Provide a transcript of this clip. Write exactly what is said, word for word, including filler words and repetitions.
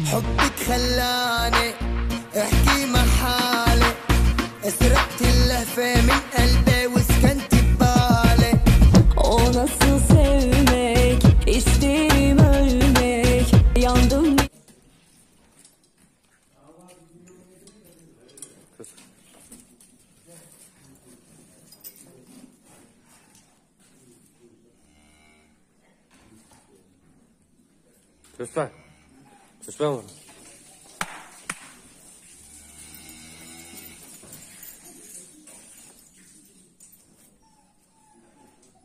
حبك خلاني احكي محالي، سرقت اللهفة من قلبي وسكنت ببالي. O nasıl sevmek, isterim ölmek, yandım. Lütfen. Lütfen.